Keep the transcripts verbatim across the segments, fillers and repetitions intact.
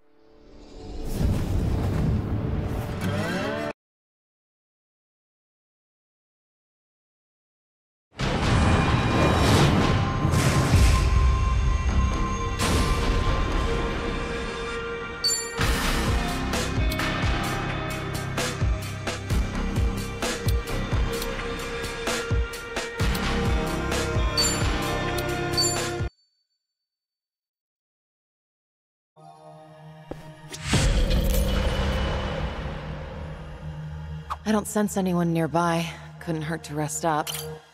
I don't sense anyone nearby. Couldn't hurt to rest up.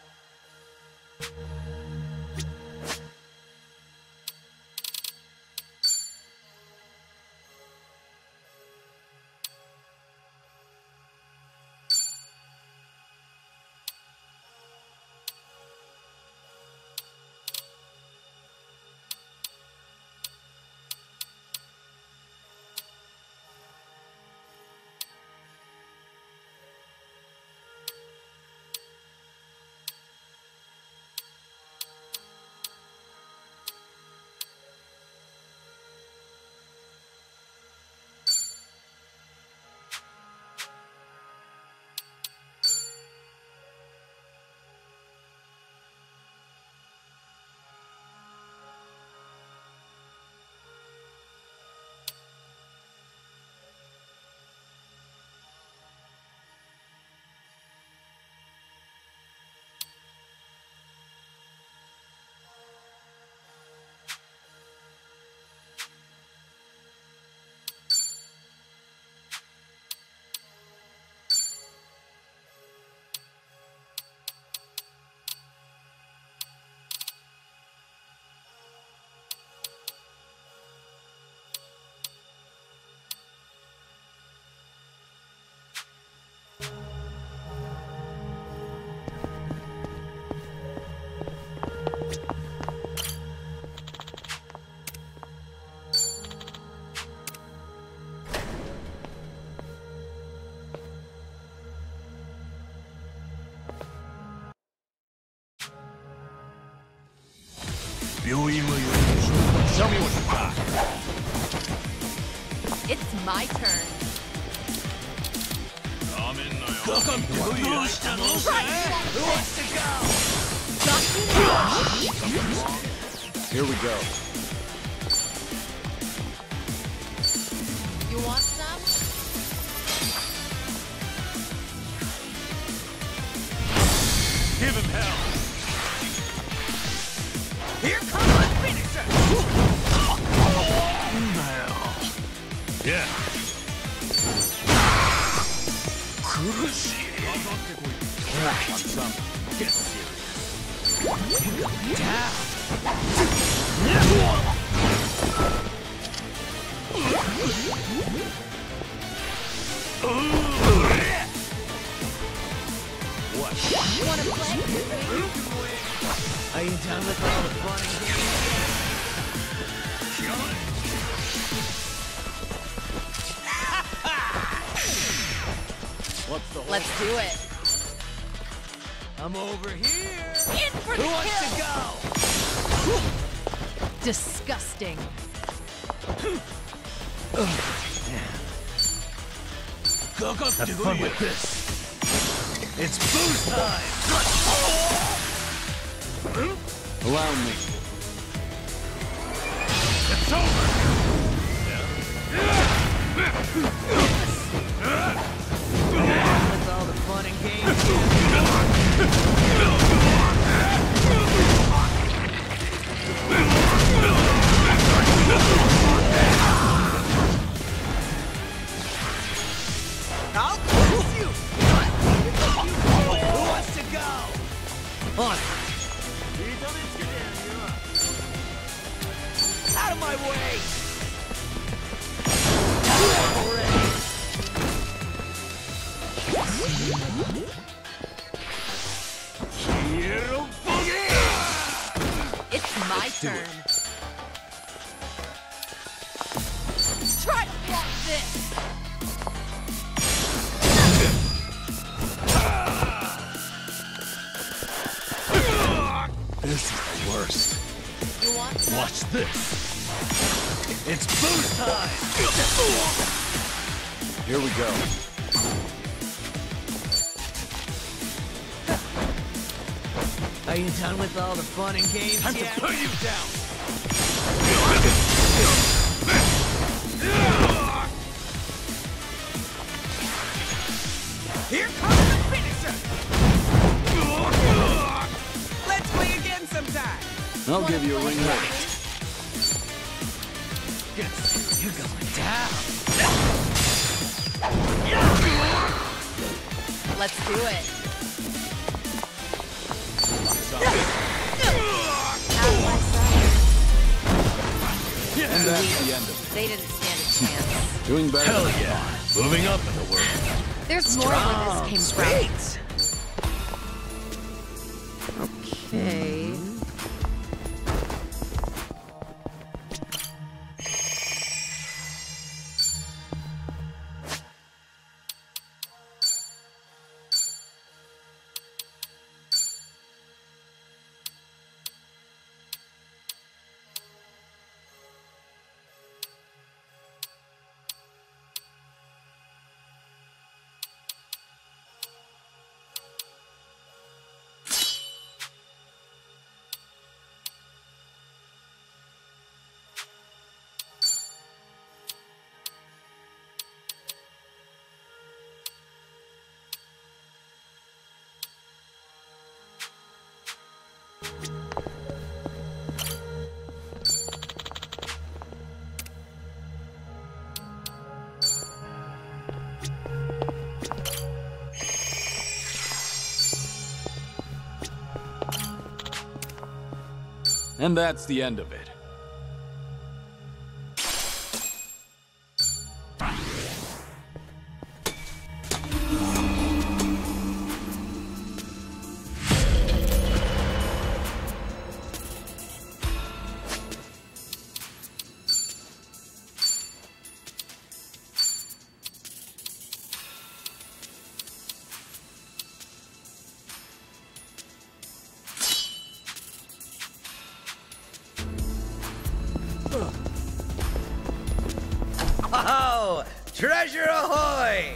Tell me what you got. It's my turn. Here we go. You want some? Give him hell. Here comes my finisher! Yeah. Want some? Get serious. Down! What? Wanna play? Are you done with all the fun and games? What's the whole Let's do it. I'm over here! In for Who the wants kill! to go? Disgusting. Have fun with this. It's booze time! Allow me. It's over! With all the fun and games. I'll press you! Who wants to go? On! Out of my way! It's my turn. Try to block this. This is the worst. You want some? Watch this. It's boost time! Here we go. Are you done with all the fun and games Time yet? to put you down! Here comes the finisher! Let's play again sometime! I'll give you a ring later. You're going down. Let's do it. And that's the end of They didn't stand a chance. it. Doing better. Hell yeah. Moving up in the world. There's more where this came Sweet. from. Okay. And that's the end of it. Oh, treasure ahoy!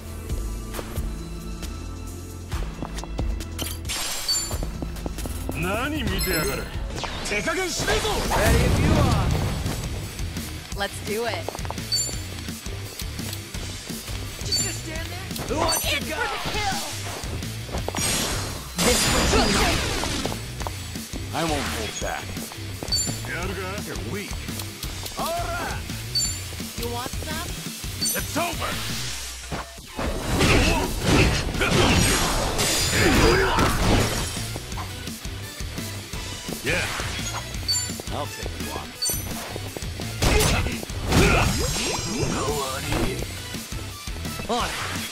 Ready if you are. Let's do it. Just gonna stand there? Who wants to go? This was I won't hold back. You're weak. Alright! You want some? It's over! Yeah. I'll take a walk. On!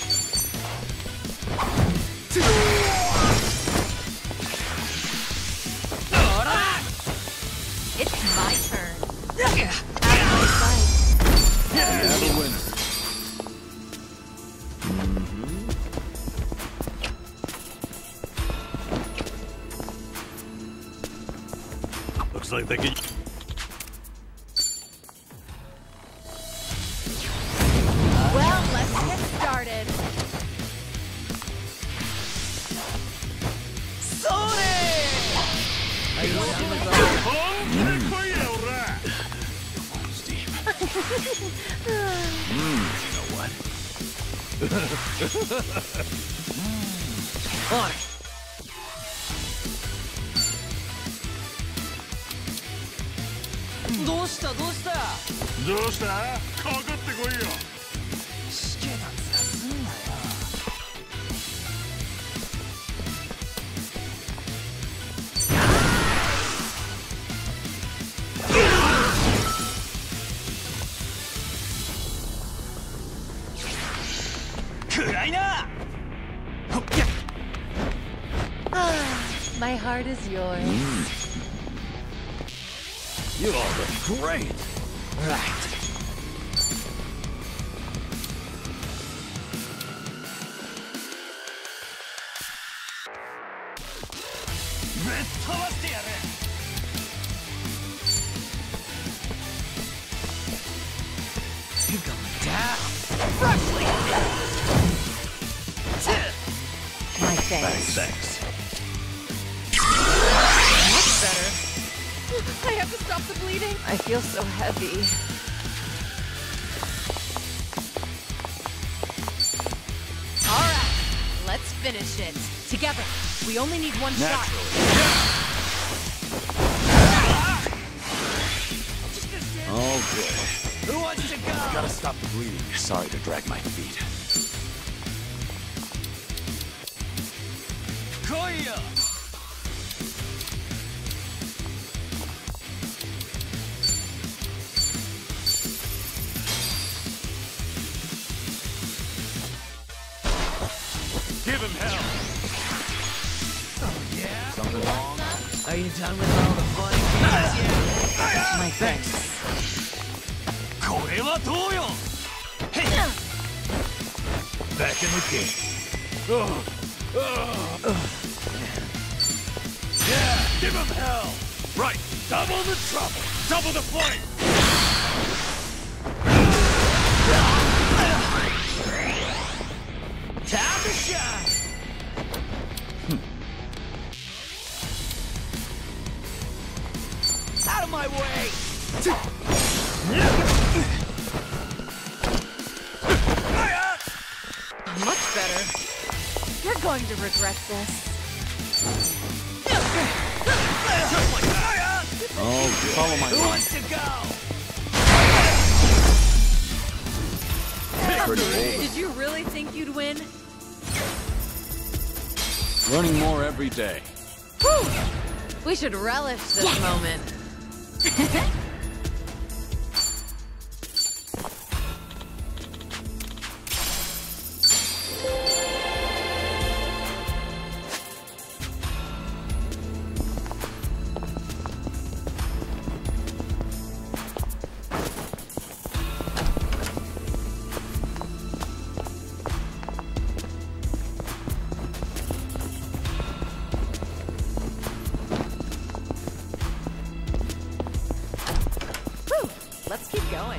It's my turn. Out of my sight. Yeah, the winner. Looks like they can. Well, let's get started. Are you done with all Steve. mm, you know what? On!どうしたどうしたどうしたかかってこいよ。 しけた面すんなよ。暗いな。 My heart is yours. You all look great. Right. You're going down. My thanks. Thanks. Much better. I have to stop the bleeding. I feel so heavy. All right, let's finish it. Together. We only need one shot. All good. Who wants to go? Gotta stop the bleeding. Sorry to drag my feet. Koya! Give him hell. Yeah? Something wrong? Are you done with all the fun games yet? My thanks. これはどうよ Back in the game. Oh. Oh. Yeah, give him hell. Right, double the trouble, double the flame. Time to shine! Out of my way! Much better. You're going to regret this. Oh, follow my Who line. wants to go? Pretty old. Did you really think you'd win? Learning more every day. Whew! We should relish this moment. Whew! Let's keep going.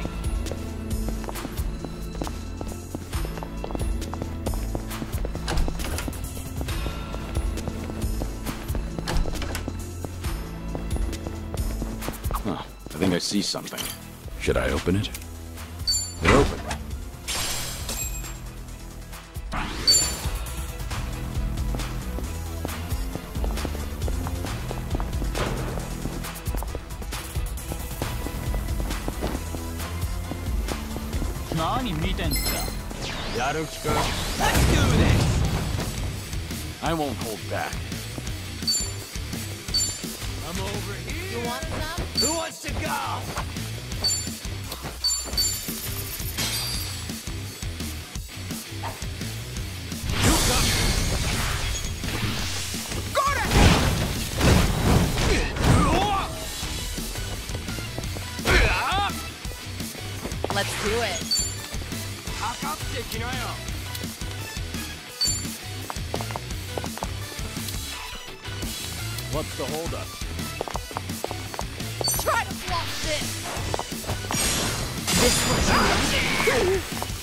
Huh, I think I see something. Should I open it? It opened. Let's do this! I won't hold back. I'm over here! You want some? Who wants to go? You got me. Got it! Let's do it. What's the holdup? Try to block this. This was you.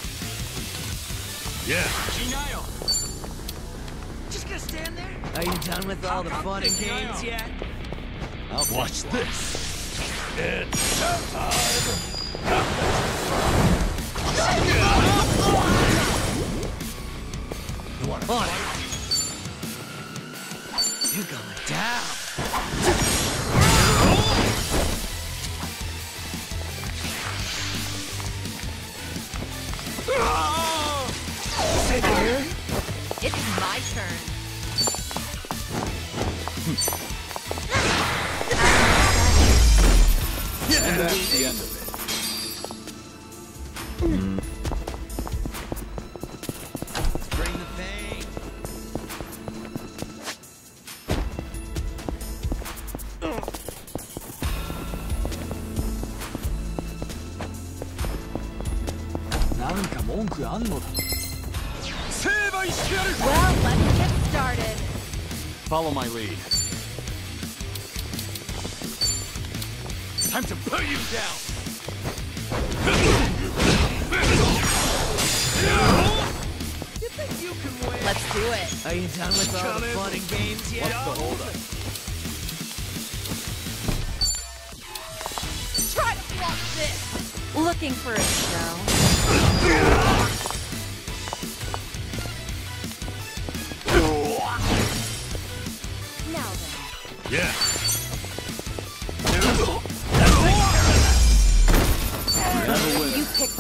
Yeah. Just gonna stand there? Are you done with all the fun and games yet? I'll watch this. It's You wanna fight? You're going down. It's my turn. And that's the end of it. Bring the pain. Well, let's get started. Follow my lead. Time to put you down. do it. Are you done with all the fun and games yet? What's the holdup? Try to block this. Looking for a show. Now then. Yeah. You picked.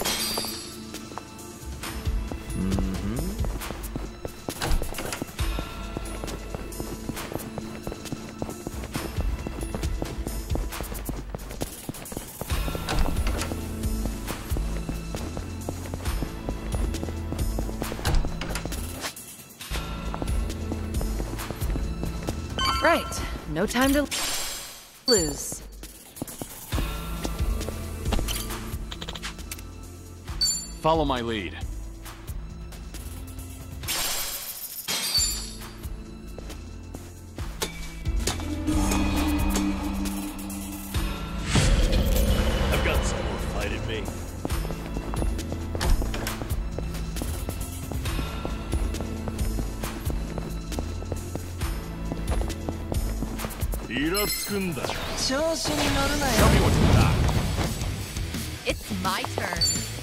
Right. No time to lose. Follow my lead. I've got some more fight in me. Tell me Iratsukunda. what you got. It's my turn.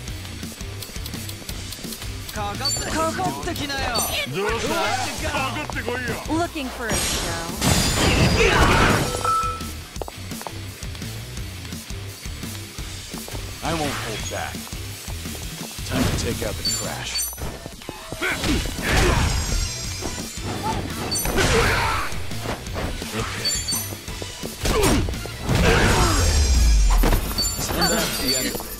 かかってかかってきなよ。 どうしたかかってこいよ Looking for a show. I won't hold back. Time to take out the trash. Okay. And that's the end of it.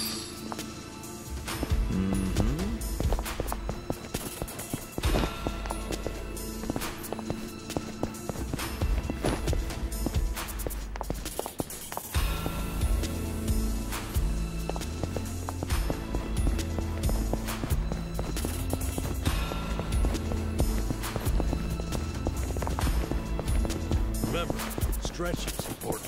Remember, stretching's important.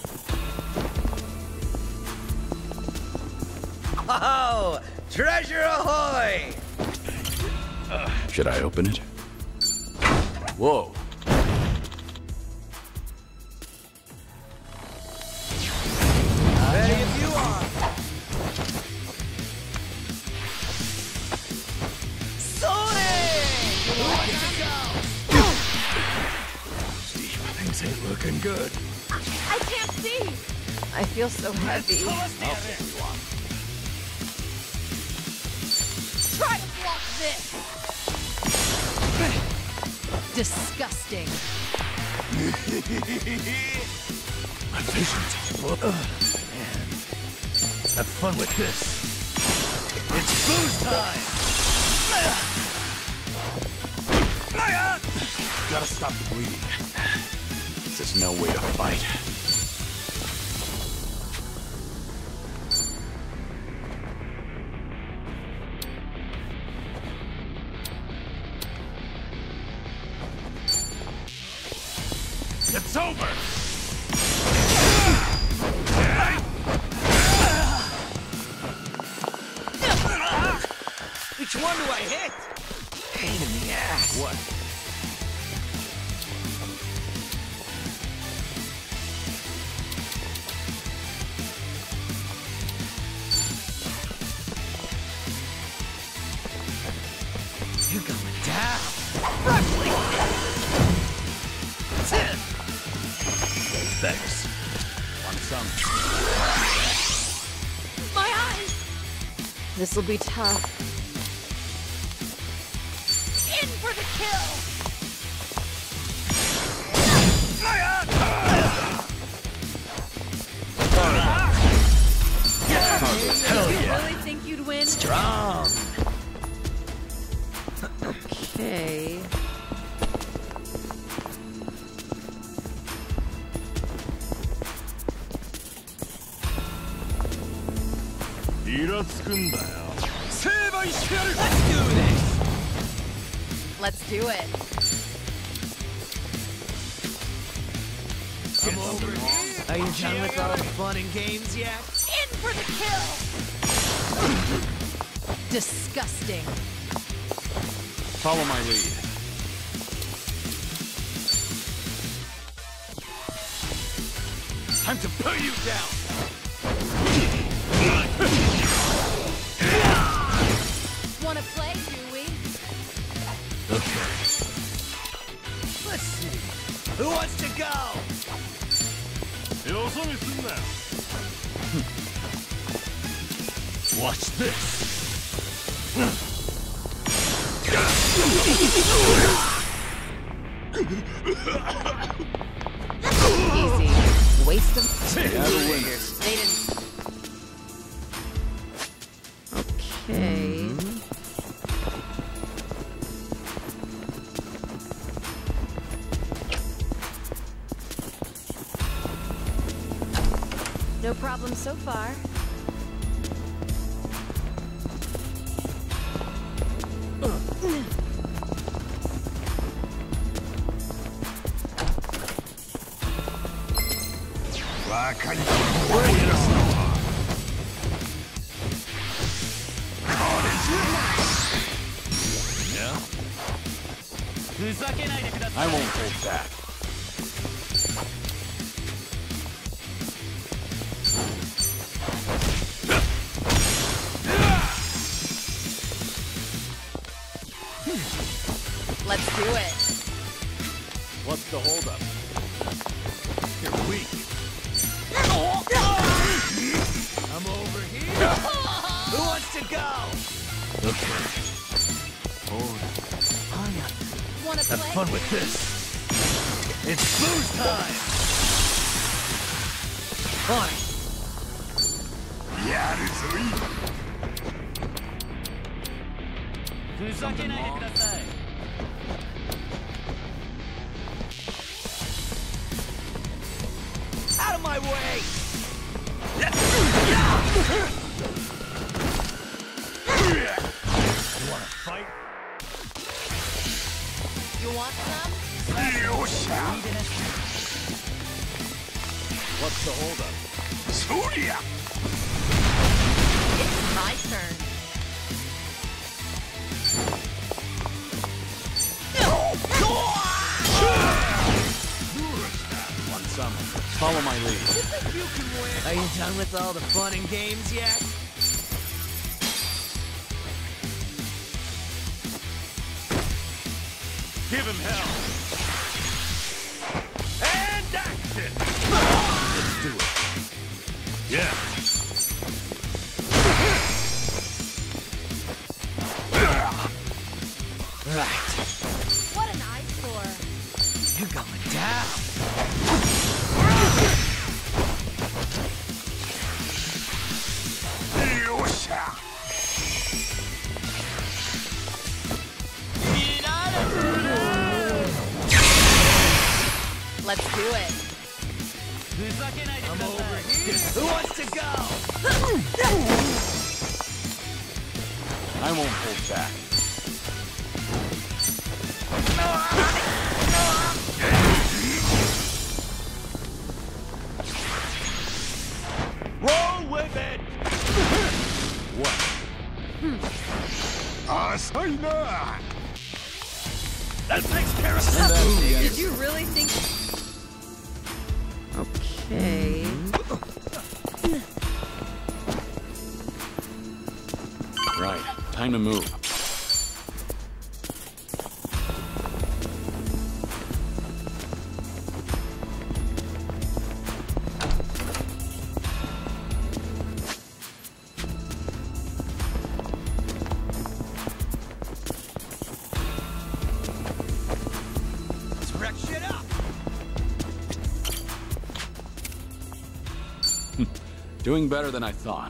Oh, treasure ahoy! Should I open it? Whoa. Ready if you are. Things ain't looking good. I can't see. I feel so heavy. Try to block this. Disgusting. My vision's all blurred. Man, have fun with this. It's booze time! Gotta stop the bleeding. This is no way to fight. It's over! Which one do I hit? Pain in the ass. What? You're going down. Thanks. Want some? My eyes. This'll be tough. In for the kill. Hell You yeah. really think you'd win? Strong. Okay. Let's do it. I'm over here. Are you done with all the fun and games yet? In for the kill. Disgusting. Follow my lead. Time to put you down! Wanna play, do we? Okay. Let's see. Who wants to go? Watch this. Easy. Waste of... They didn't. Okay. No problem so far. Yeah? I won't hold back. Let's do it. What's the holdup? You're weak. I'm over here. Who wants to go? Okay. Hold on. Wanna Have play? fun with this. It's booze time. Fine. Out of my way! You wanna fight? You want some? What's the holdup? It's my turn. Want some? Follow my lead. Are you done with all the fun and games yet? Give him hell. And action! Let's do it. Yeah. Right. What an eyesore. You're going down. Let's do it. I'm over here. Who wants to go? I won't hold back. Roll with it! What? That takes care of And that's the end. Did you really think? Okay. Right. Time to move. Let's wreck shit up! Doing better than I thought.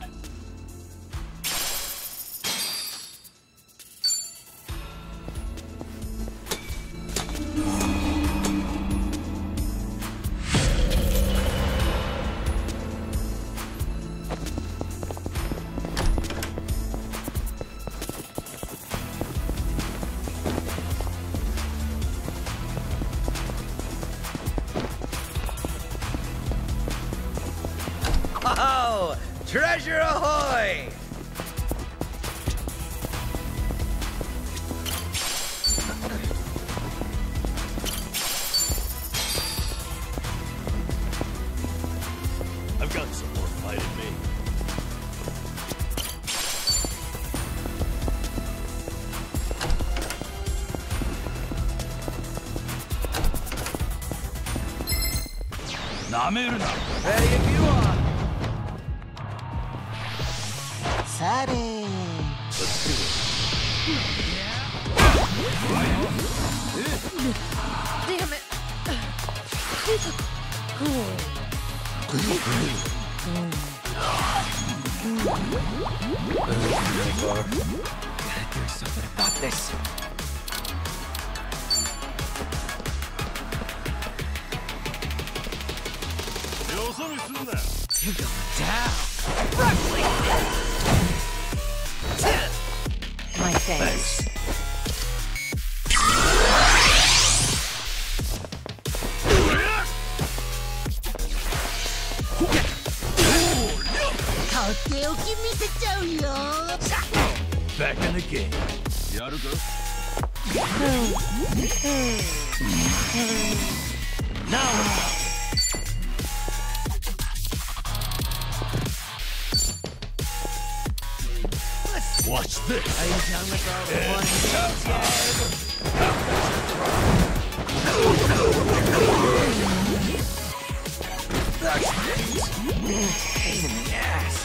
Oh, treasure ahoy! なめるな。 Ready if you are. Sorry. Let's do Damn it. There's something about this. You're going down. My thanks. Back in the game. Yaruka. Now let's watch this. Are you done with all the fun and games yet? Pain in the ass.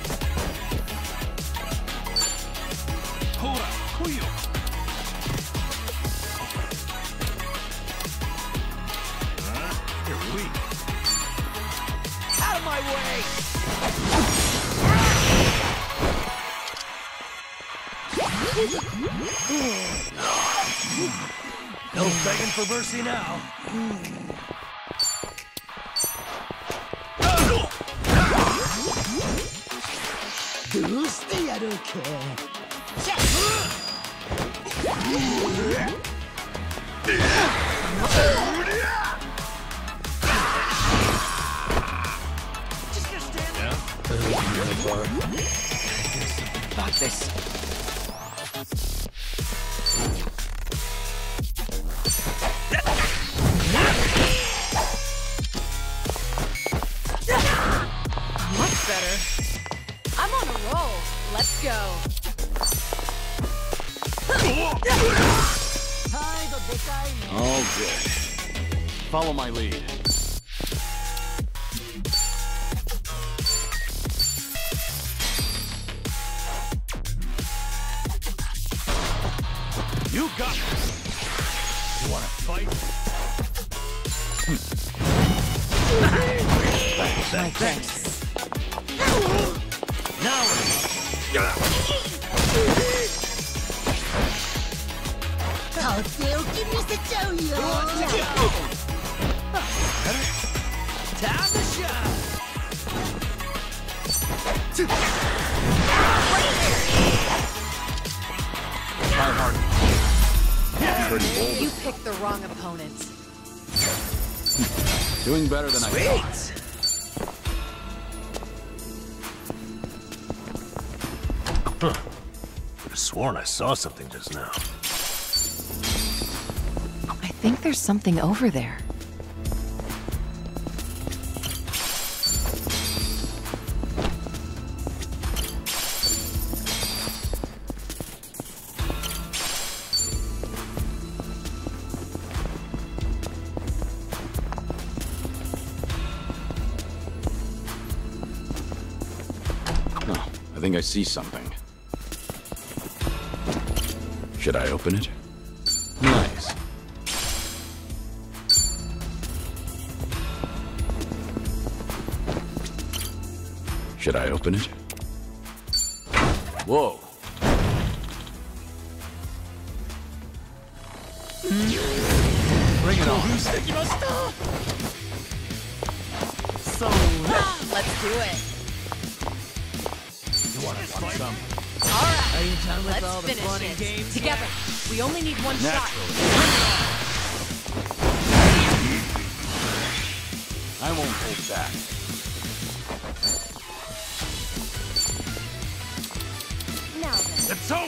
Hora, Kuyo. Huh? You're weak. Out of my way! No begging for mercy now. About this. Much better. I'm on a roll. Let's go. All good. Follow my lead. You got this. You wanna fight? My thanks. Now Time to shine! Try hard. Pretty bold. You picked the wrong opponent. Doing better than I thought. Sweet! Huh. Could have sworn I saw something just now. I think there's something over there. Oh, I think I see something. Should I open it? Nice. Should I open it? Whoa. Bring it on. So, Let's do it. You want to want some? All right. are you done with Let's all the finish fun and it. games Together. We only need one shot. Naturally. I won't hold back. Now then. It's over!